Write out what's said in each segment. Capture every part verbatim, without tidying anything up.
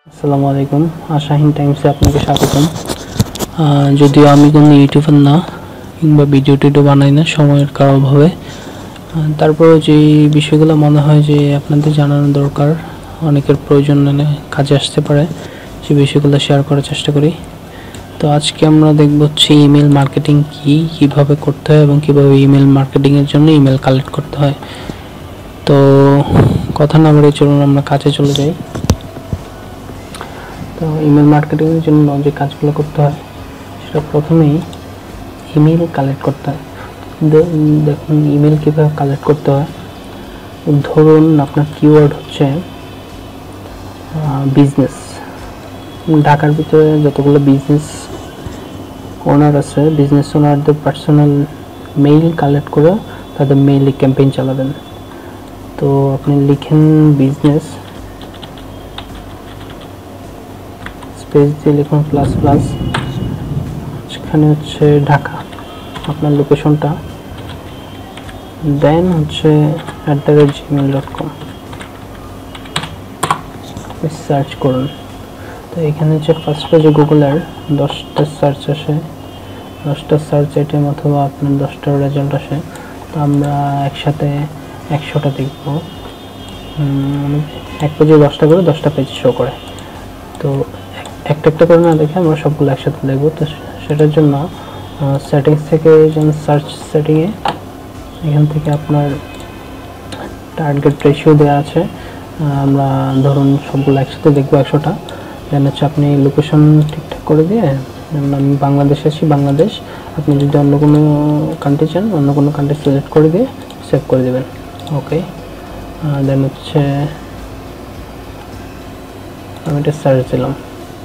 আসসালামু আলাইকুম, আশাহীন টাইমসে আপনাকে স্বাগতম। যদিও আমি কোনো ইউটিউবার না কিংবা ভিডিও টিডিও বানাই না সময়ের কারণ অভাবে, তারপরেও যে বিষয়গুলো মনে হয় যে আপনাদের জানানো দরকার, অনেকের প্রয়োজন কাজে আসতে পারে, সেই বিষয়গুলো শেয়ার করার চেষ্টা করি। তো আজকে আমরা দেখব হচ্ছে ইমেল মার্কেটিং কী, কীভাবে করতে হয় এবং কীভাবে ইমেল মার্কেটিংয়ের জন্য ইমেল কালেক্ট করতে হয়। তো কথা না বলে চলুন আমরা কাজে চলে যাই। তো ইমেল মার্কেটিংয়ের জন্য যে কাজগুলো করতে হয় সেটা প্রথমেই ইমেল কালেক্ট করতে হয়। দেখুন ইমেল কীভাবে কালেক্ট করতে হয়। ধরুন আপনার কিওয়ার্ড হচ্ছে বিজনেস। ঢাকার ভিতরে যতগুলো বিজনেস ওনার আছে, বিজনেস ওনারদের পার্সোনাল মেইল কালেক্ট করে তাদের মেইলে ক্যাম্পেইন চালাবেন। তো আপনি লিখেন বিজনেস, স্পেস দিয়ে লিখুন প্লাস প্লাস, সেখানে হচ্ছে ঢাকা আপনার লোকেশনটা, দেন হচ্ছে at the rate Gmail dot com search করুন। তো এখানে হচ্ছে ফার্স্ট পেজে গুগলের দশটা সার্চ আসে, দশটা সার্চ আইটেম অথবা আপনার দশটার রেজাল্ট আসে। তো আমরা একসাথে একশোটা দেখব। এক পেজে দশটা করে দশটা পেজ শো করে, তো একটা একটা করে না দেখে আমরা সবগুলো একসাথে দেখব। তো সেটার জন্য সেটিংস থেকে যেন সার্চ সেটিংয়ে এখান থেকে আপনার টার্গেট রেশিও দেওয়া আছে, আমরা ধরুন সবগুলো একসাথে দেখবো একশোটা। দেন হচ্ছে আপনি লোকেশন ঠিকঠাক করে দিয়ে, আমি বাংলাদেশে আছি, বাংলাদেশ, আপনি যদি অন্য কোনো কান্ট্রি চান অন্য কোনো কান্ট্রি সিলেক্ট করে দিয়ে সেভ করে দেবেন। ওকে, দেন হচ্ছে আমি এটা সার্চ দিলাম।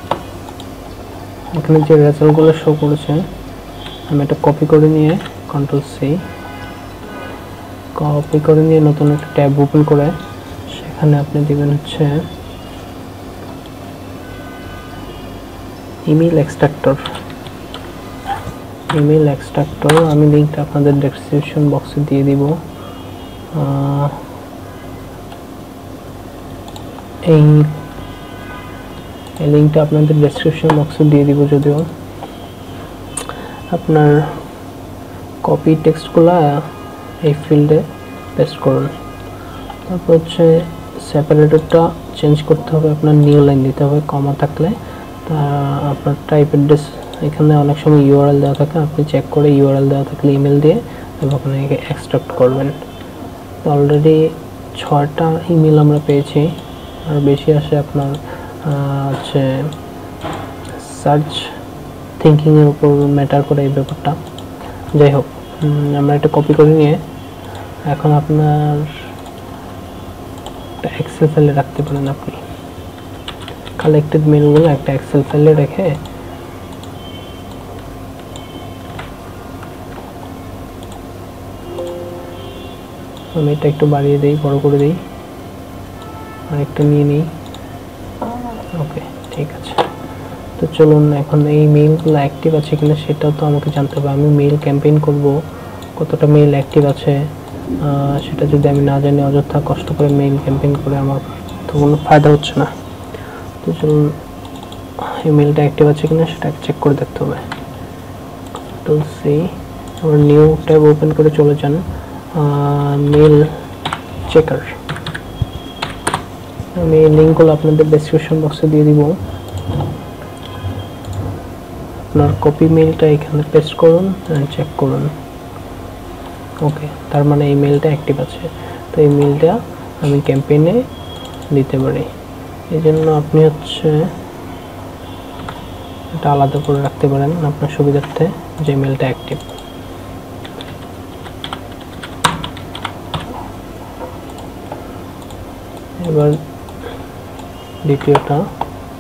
এখানে যে রেজাল্টগুলো শো করেছে আমি এটা কপি করে নিয়ে কন্ট্রোল সি, কপি করে নিয়ে নতুন একটা ট্যাব ওপেন করে সেখানে আপনি দিবেন হচ্ছে ইমেল এক্সট্রাক্টর। ইমেল এক্সট্রাক্টর আমি লিঙ্কটা আপনাদের ডেসক্রিপশন বক্সে দিয়ে দিব। এই এই লিঙ্কটা আপনাদের ডেসক্রিপশন বক্সে দিয়ে দিব। যদিও আপনার কপি টেক্সটগুলো এই ফিল্ডে পেস্ট করুন। তারপর হচ্ছে সেপারেটরটা চেঞ্জ করতে হবে, আপনার নিউ লাইন দিতে হবে, কমা থাকলে তা আপনার টাইপের ডেস এখানে অনেক সময় ইউআরএল দেওয়া থাকে, আপনি চেক করে ইউআরএল দেওয়া থাকলে ইমেল দিয়ে ওখানে এক্সট্রাক্ট করবেন। তো অলরেডি ছয়টা ইমেল আমরা পেয়েছি, আর বেশি আসে আপনার হচ্ছে সার্চ থিঙ্কিংয়ের উপর ম্যাটার করে এই ব্যাপারটা। যাই হোক, আমরা এটা কপি করে নিয়ে এখন আপনার একটা এক্সেল ফাইলে রাখতে পারেন। আপনি কালেক্টেড মেলগুলো একটা এক্সেল ফাইলে রেখে আমি এটা একটু বাড়িয়ে দিই, বড় করে দিই, আর একটা নিয়ে নিই। ওকে, ঠিক আছে। তো চলুন এখন এই মেইলগুলো অ্যাক্টিভ আছে কিনা সেটাও তো আমাকে জানতে হবে। আমি মেইল ক্যাম্পেইন করব, কতটা মেইল অ্যাক্টিভ আছে সেটা যদি আমি না জানি, অযথা কষ্ট করে মেইল ক্যাম্পেইন করে আমার তো কোনো ফায়দা হচ্ছে না। তো চলুন এই মেইলটা অ্যাক্টিভ আছে কিনা সেটা চেক করে দেখতে হবে। তো সেই আবার নিউ ট্যাব ওপেন করে চলে যান মেইল চেকার। আমি এই লিঙ্কগুলো আপনাদের ডেসক্রিপশন বক্সে দিয়ে দিব। আপনার কপি মেইলটা এখানে পেস্ট করুন, চেক করুন। ওকে, তার মানে এই মেইলটা অ্যাক্টিভ আছে। তো এই মেইলটা আমি ক্যাম্পেইনে দিতে পারি, এই জন্য আপনি হচ্ছে এটা আলাদা করে রাখতে পারেন আপনার সুবিধার্থে যে মেইলটা অ্যাক্টিভ। এবার দ্বিতীয়টা,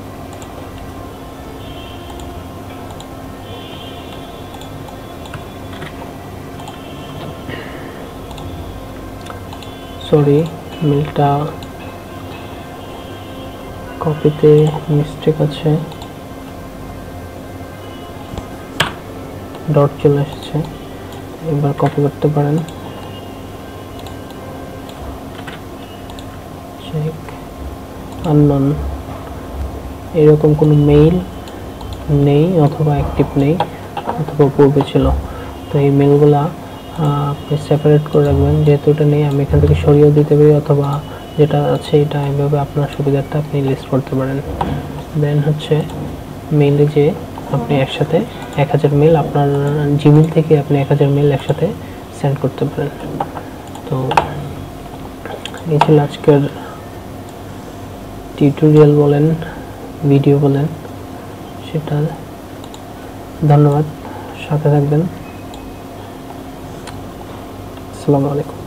সরি মেইলটা কপিতে মিস্টেক আছে, ডট চলে এসেছে, এবার কপি করতে পারেন। চেক আননোন এরকম কোনো মেইল নেই অথবা অ্যাক্টিভ নেই অথবা পূর্বে ছিল। তো এই মেলগুলা আপনি সেপারেট করে রাখবেন, যেহেতু এটা নেই আমি এখান থেকে সরিয়েও দিতে পারি অথবা যেটা আছে এটা এইভাবে আপনার সুবিধার্থে আপনি লিস্ট করতে পারেন। দেন হচ্ছে মেইলে যে আপনি একসাথে এক হাজার মেল আপনার জিমেইল থেকে আপনি এক হাজার মেল একসাথে সেন্ড করতে পারেন। তো এই ছিল আজকের টিউটোরিয়াল বলেন ভিডিও বলেন সেটা। ধন্যবাদ, সাথে থাকবেন। আসসালামু আলাইকুম।